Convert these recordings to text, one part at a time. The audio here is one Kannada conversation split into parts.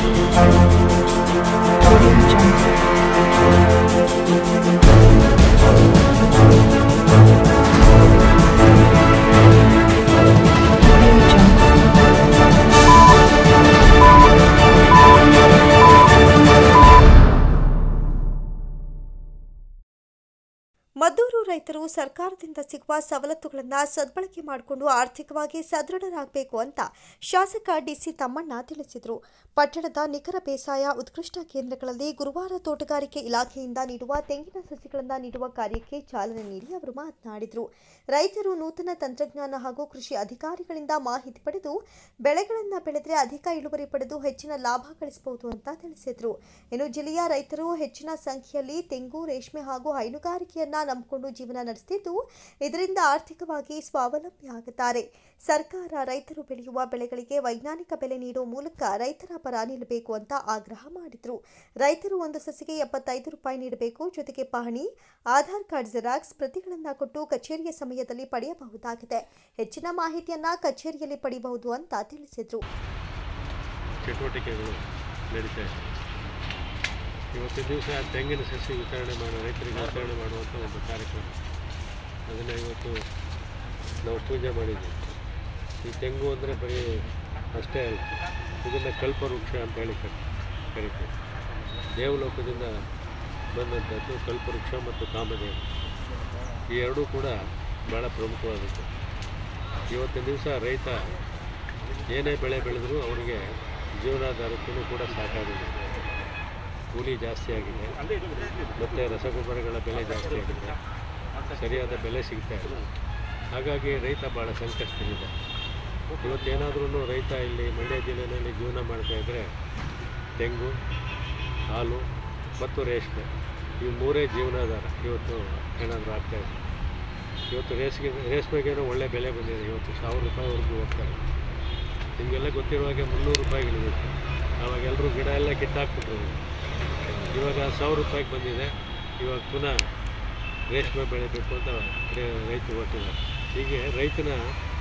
ಮದ್ದೂರು ರೈತರು ಸರ್ಕಾರದಿಂದ ಸಿಗುವ ಸವಲತ್ತುಗಳನ್ನು ಸದ್ಬಳಕೆ ಮಾಡಿಕೊಂಡು ಆರ್ಥಿಕವಾಗಿ ಸದೃಢರಾಗಬೇಕು ಅಂತ ಶಾಸಕ ಡಿಸಿ ತಮ್ಮಣ್ಣ ತಿಳಿಸಿದರು. ಪಟ್ಟಣದ ನಿಖರ ಬೇಸಾಯ ಉತ್ಕೃಷ್ಟ ಕೇಂದ್ರಗಳಲ್ಲಿ ಗುರುವಾರ ತೋಟಗಾರಿಕೆ ಇಲಾಖೆಯಿಂದ ನೀಡುವ ತೆಂಗಿನ ಸಸಿಗಳನ್ನು ನೀಡುವ ಕಾರ್ಯಕ್ಕೆ ಚಾಲನೆ ನೀಡಿ ಅವರು ಮಾತನಾಡಿದರು. ರೈತರು ನೂತನ ತಂತ್ರಜ್ಞಾನ ಹಾಗೂ ಕೃಷಿ ಅಧಿಕಾರಿಗಳಿಂದ ಮಾಹಿತಿ ಪಡೆದು ಬೆಳೆಗಳನ್ನು ಬೆಳೆದರೆ ಅಧಿಕ ಇಳುವರಿ ಪಡೆದು ಹೆಚ್ಚಿನ ಲಾಭ ಗಳಿಸಬಹುದು ಅಂತ ತಿಳಿಸಿದರು. ಇನ್ನು ಜಿಲ್ಲೆಯ ರೈತರು ಹೆಚ್ಚಿನ ಸಂಖ್ಯೆಯಲ್ಲಿ ತೆಂಗು, ರೇಷ್ಮೆ ಹಾಗೂ ಹೈನುಗಾರಿಕೆಯನ್ನ ನಂಬಿಕೊಂಡು ಜೀವನ ನಡೆಸುತ್ತಿದ್ದು ಇದರಿಂದ ಆರ್ಥಿಕವಾಗಿ ಸ್ವಾವಲಂಬಿಯಾಗುತ್ತಾರೆ. ಸರ್ಕಾರ ರೈತರು ಬೆಳೆಯುವ ಬೆಳೆಗಳಿಗೆ ವೈಜ್ಞಾನಿಕ ಬೆಲೆ ನೀಡುವ ಮೂಲಕ ರೈತರ ಪರ ನಿಲ್ಲಬೇಕು ಅಂತ ಆಗ್ರಹ ಮಾಡಿದರು. ರೈತರು ಒಂದು ಸಸಿಗೆ 75 ರೂಪಾಯಿ ನೀಡಬೇಕು. ಜೊತೆಗೆ ಪಹಣಿ, ಆಧಾರ್ ಕಾರ್ಡ್ ಜೆರಾಕ್ಸ್ ಪ್ರತಿಗಳನ್ನು ಕೊಟ್ಟು ಕಚೇರಿಯ ಸಮಯದಲ್ಲಿ ಪಡೆಯಬಹುದಾಗಿದೆ. ಹೆಚ್ಚಿನ ಮಾಹಿತಿಯನ್ನ ಕಚೇರಿಯಲ್ಲಿ ಪಡೆಯಬಹುದು ಅಂತ ತಿಳಿಸಿದರು. ಚಟುವಟಿಕೆಗಳು ನಡೀತಾ ಇದೆ. ಇವತ್ತಿನ ದಿವಸ ತೆಂಗಿನ ಸಸಿ ವಿತರಣೆ ರೈತರಿಗೆ ವಿತರಣೆ ಮಾಡುವಂಥ ಒಂದು ಕಾರ್ಯಕ್ರಮ, ಅದನ್ನು ಇವತ್ತು ನಾವು ಪೂಜೆ ಮಾಡಿದ್ದೀವಿ. ಈ ತೆಂಗು ಅಂದರೆ ಬರೀ ಅಷ್ಟೇ ಅಲ್ಲ, ಇದನ್ನು ಕಲ್ಪವೃಕ್ಷ ಅಂತ ಹೇಳಿ ಕರೀತೀವಿ. ದೇವಲೋಕದಿಂದ ಬಂದಂಥದ್ದು ಕಲ್ಪವೃಕ್ಷ ಮತ್ತು ಕಾಮಧೇನು, ಈ ಎರಡೂ ಕೂಡ ಭಾಳ ಪ್ರಮುಖವಾದದ್ದು. ಇವತ್ತಿನ ದಿವಸ ರೈತ ಏನೇ ಬೆಳೆ ಬೆಳೆದರೂ ಅವರಿಗೆ ಜೀವನಾಧಾರಕ್ಕೂ ಕೂಡ ಸಾಕಾಗಿದೆ. ಕೂಲಿ ಜಾಸ್ತಿ ಆಗಿದೆ ಮತ್ತು ರಸಗೊಬ್ಬರಗಳ ಬೆಲೆ ಜಾಸ್ತಿ ಆಗಿದೆ, ಸರಿಯಾದ ಬೆಲೆ ಸಿಗ್ತಾ ಇಲ್ಲ. ಹಾಗಾಗಿ ರೈತ ಭಾಳ ಸಂಕಷ್ಟದಲ್ಲಿದೆ. ಇವತ್ತೇನಾದ್ರೂ ರೈತ ಇಲ್ಲಿ ಮಂಡ್ಯ ಜಿಲ್ಲೆಯಲ್ಲಿ ಜೀವನ ಮಾಡ್ತಾಯಿದ್ರೆ ತೆಂಗು, ಹಾಲು ಮತ್ತು ರೇಷ್ಮೆ, ಇವು ಮೂರೇ ಜೀವನಾಧಾರ ಇವತ್ತು ಏನಾದರೂ ಆಗ್ತಾಯಿದೆ. ಇವತ್ತು ರೇಷ್ಮೆಗೇನೋ ಒಳ್ಳೆ ಬೆಲೆ ಬಂದಿದೆ, ಇವತ್ತು 1000 ರೂಪಾಯಿವರೆಗೂ ಹೋಗ್ತಾ ಇದೆ. ನಿಮಗೆಲ್ಲ ಗೊತ್ತಿರೋ ಹಾಗೆ 300 ರೂಪಾಯಿಗಳಿತ್ತು. ಆವಾಗ ಎಲ್ಲರೂ ಗಿಡ ಎಲ್ಲ ಕಿತ್ತಾಕ್ಬಿಟ್ರು. ಇವಾಗ 1000 ರೂಪಾಯಿಗೆ ಬಂದಿದೆ. ಇವಾಗ ಪುನಃ ರೇಷ್ಮೆ ಬೆಳಿಬೇಕು ಅಂತ ರೈತರು ಹೊರಟಿದ್ದಾರೆ. ಹೀಗೆ ರೈತನ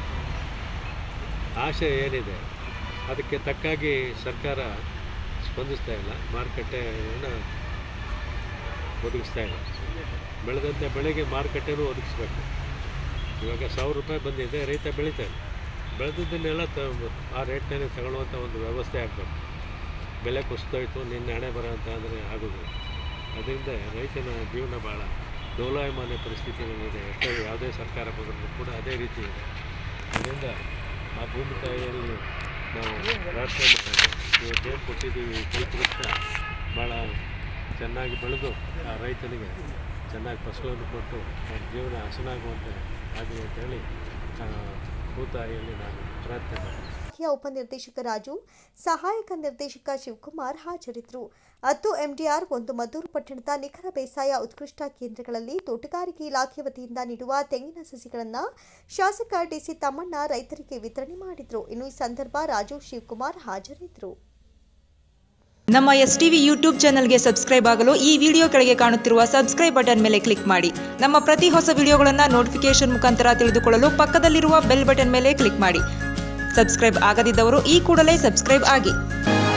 ಆಶೆ ಏನಿದೆ ಅದಕ್ಕೆ ತಕ್ಕಾಗಿ ಸರ್ಕಾರ ಸ್ಪಂದಿಸ್ತಾ ಇಲ್ಲ, ಮಾರುಕಟ್ಟೆಯನ್ನು ಒದಗಿಸ್ತಾ ಇಲ್ಲ. ಬೆಳೆದಂಥ ಬೆಳೆಗೆ ಮಾರುಕಟ್ಟೆನೂ ಒದಗಿಸ್ಬೇಕು. ಇವಾಗ 1000 ರೂಪಾಯಿ ಬಂದಿದೆ, ರೈತ ಬೆಳೀತಾನೆ. ಬೆಳೆದದ್ದನ್ನೆಲ್ಲ ಆ ರೇಟ್ನಲ್ಲಿ ತಗೊಳ್ಳುವಂಥ ಒಂದು ವ್ಯವಸ್ಥೆ ಆಗಬೇಕು. ಬೆಲೆ ಕುಸಿದೋಯ್ತು, ನಿನ್ನೆ ಹಣೆ ಬರ ಅಂತ ಅಂದರೆ ಆಗೋದಿಲ್ಲ. ಅದರಿಂದ ರೈತನ ಜೀವನ ಭಾಳ ಡೋಲಾಯಮಾನ ಪರಿಸ್ಥಿತಿಯಲ್ಲಿದೆ. ಯಾವುದೇ ಸರ್ಕಾರ ಬಂದರೂ ಕೂಡ ಅದೇ ರೀತಿ ಇದೆ. ಅದರಿಂದ ಆ ಭೂಮಿ ತಾಯಿಯಲ್ಲಿ ನಾವು ಪ್ರಾರ್ಥನೆ ಮಾಡೋದು, ಇವತ್ತೇನು ಕೊಟ್ಟಿದ್ದೀವಿ ಕಲ್ಪವೃಕ್ಷ ಭಾಳ ಚೆನ್ನಾಗಿ ಬೆಳೆದು ಆ ರೈತನಿಗೆ ಚೆನ್ನಾಗಿ ಫಸಲನ್ನು ಕೊಟ್ಟು ಅವ್ರ ಜೀವನ ಹಸನಾಗುವಂತೆ ಆಗಲಿ ಅಂತೇಳಿ ಭೂತಾಯಿಯಲ್ಲಿ ನಾನು ಪ್ರಾರ್ಥನೆ ಮಾಡಿದೆ. ಉಪನಿರ್ದೇಶಕ ರಾಜು, ಸಹಾಯಕ ನಿರ್ದೇಶಕ ಶಿವಕುಮಾರ್ ಹಾಜರಿದ್ದರು. 10 MDR 1 ಮದ್ದೂರು ಪಟ್ಟಣದ ನಿಖರ ಬೇಸಾಯ ಉತ್ಕೃಷ್ಟ ಕೇಂದ್ರಗಳಲ್ಲಿ ತೋಟಗಾರಿಕೆ ಇಲಾಖೆ ವತಿಯಿಂದ ನೀಡುವ ತೆಂಗಿನ ಸಸಿಗಳನ್ನು ಶಾಸಕ ಡಿಸಿ ತಮ್ಮಣ್ಣ ರೈತರಿಗೆ ವಿತರಣೆ ಮಾಡಿದರು. ಇನ್ನು ಈ ಸಂದರ್ಭ ರಾಜು, ಶಿವಕುಮಾರ್ ಹಾಜರಿದ್ದರು. ನಮ್ಮ ಎಸ್ಟಿವಿ ಯೂಟ್ಯೂಬ್ ಚಾನೆಲ್ಗೆ ಸಬ್ಸ್ಕ್ರೈಬ್ ಆಗಲು ಈ ವಿಡಿಯೋ ಕೆಳಗೆ ಕಾಣುತ್ತಿರುವ ಸಬ್ಸ್ಕ್ರೈಬ್ ಬಟನ್ ಮೇಲೆ ಕ್ಲಿಕ್ ಮಾಡಿ. ನಮ್ಮ ಪ್ರತಿ ಹೊಸ ವಿಡಿಯೋಗಳನ್ನು ನೋಟಿಫಿಕೇಶನ್ ಮುಖಾಂತರ ತಿಳಿದುಕೊಳ್ಳಲು ಪಕ್ಕದಲ್ಲಿರುವ ಬೆಲ್ ಬಟನ್ ಮೇಲೆ ಕ್ಲಿಕ್ ಮಾಡಿ. ಸಬ್ಸ್ಕ್ರೈಬ್ ಆಗದಿದ್ದವರು ಈ ಕೂಡಲೇ ಸಬ್ಸ್ಕ್ರೈಬ್ ಆಗಿ.